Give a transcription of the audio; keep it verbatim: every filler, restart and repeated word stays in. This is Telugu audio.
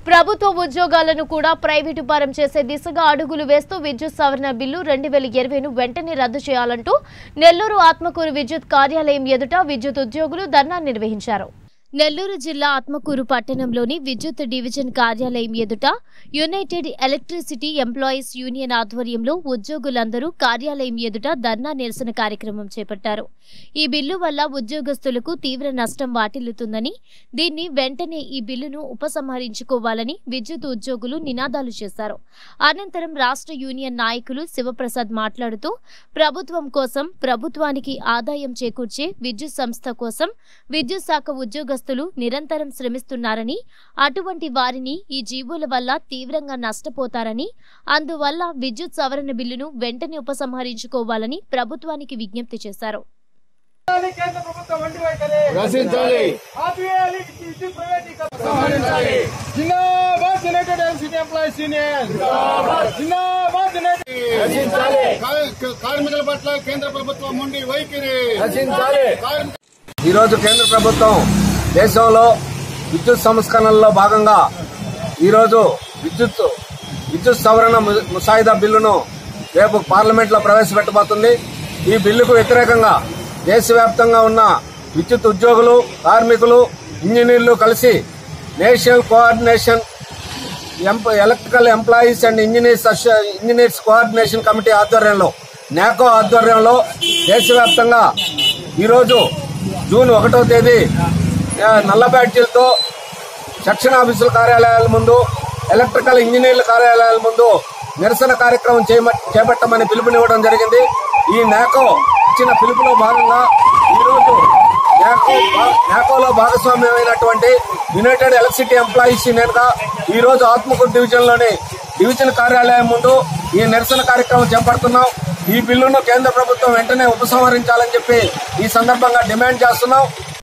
ప్రభుత్వ ఉద్యోగాలను కూడా ప్రైవేటు పరం చేసే దిశగా అడుగులు వేస్తూ విద్యుత్ సవరణ బిల్లు రెండు వేల ఇరవైను వెంటనే రద్దు చేయాలంటూ నెల్లూరు ఆత్మకూరు విద్యుత్ కార్యాలయం ఎదుట విద్యుత్ ఉద్యోగులు ధర్నా నిర్వహించారు. నెల్లూరు జిల్లా ఆత్మకూరు పట్టణంలోని విద్యుత్ డివిజన్ కార్యాలయం ఎదుట యునైటెడ్ ఎలక్ట్రిసిటీ ఎంప్లాయీస్ యూనియన్ ఆధ్వర్యంలో ఉద్యోగులందరూ కార్యాలయం ఎదుట ధర్నా నిరసన కార్యక్రమం చేపట్టారు. ఈ బిల్లు వల్ల ఉద్యోగస్తులకు తీవ్ర నష్టం వాటిల్లుతుందని, దీన్ని వెంటనే ఈ బిల్లును ఉపసంహరించుకోవాలని విద్యుత్ ఉద్యోగులు నినాదాలు చేశారు. అనంతరం రాష్ట్ర యూనియన్ నాయకులు శివప్రసాద్ మాట్లాడుతూ ప్రభుత్వం కోసం, ప్రభుత్వానికి ఆదాయం చేకూర్చే విద్యుత్ సంస్థ కోసం విద్యుత్ శాఖ ఉద్యోగస్తులు నిరంతరం శ్రమిస్తున్నారని, అటువంటి వారిని ఈ జీవోల వల్ల తీవ్రంగా నష్టపోతారని, అందువల్ల విద్యుత్ సవరణ బిల్లును వెంటనే ఉపసంహరించుకోవాలని ప్రభుత్వానికి విజ్ఞప్తి చేశారు. కార్మికుల పట్ల కేంద్ర ప్రభుత్వం ఉండి వైఖరి. ఈరోజు కేంద్ర ప్రభుత్వం దేశంలో విద్యుత్ సంస్కరణల్లో భాగంగా ఈరోజు విద్యుత్ విద్యుత్ సవరణ ముసాయిదా బిల్లును రేపు పార్లమెంట్ లో ప్రవేశపెట్టబోతుంది. ఈ బిల్లుకు వ్యతిరేకంగా దేశవ్యాప్తంగా ఉన్న విద్యుత్ ఉద్యోగులు, కార్మికులు, ఇంజనీర్లు కలిసి national coordination electrical employees and engineers engineers coordination committee ఆధ్వర్యంలో, నాకో ఆధ్వర్యంలో దేశవ్యాప్తంగా ఈరోజు జూన్ ఒకటో తేదీ నల్ల బ్యాడ్జీలతో సెక్షన్ ఆఫీసుల కార్యాలయాల ముందు, ఎలక్ట్రికల్ ఇంజనీర్ల కార్యాలయాల ముందు నిరసన కార్యక్రమం చేపట్టమని పిలుపునివ్వడం జరిగింది. ఈ నాకో ఇచ్చిన పిలుపులో భాగంగా ఈరోజు నాకోలో భాగస్వామ్యమైనటువంటి యునైటెడ్ ఎలక్ట్రిసిటీ ఎంప్లాయీస్ యూనియన్ గా ఈరోజు ఆత్మకూరు డివిజన్ లోని డివిజన్ కార్యాలయం ముందు ఈ నిరసన కార్యక్రమం చేపడుతున్నాం. ఈ బిల్లును కేంద్ర ప్రభుత్వం వెంటనే ఉపసంహరించాలని చెప్పి ఈ సందర్భంగా డిమాండ్ చేస్తున్నాం.